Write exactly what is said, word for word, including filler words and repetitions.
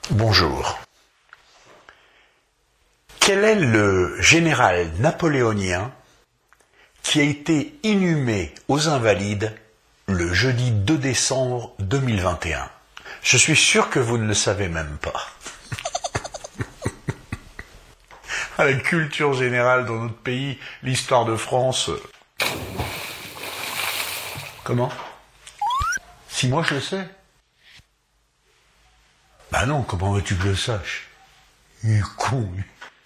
Bonjour. Quel est le général napoléonien qui a été inhumé aux Invalides le jeudi deux décembre deux mille vingt et un? Je suis sûr que vous ne le savez même pas. À la culture générale dans notre pays, l'histoire de France... Comment? Si moi je le sais? Bah non, comment veux-tu que je le sache? Il est con, lui.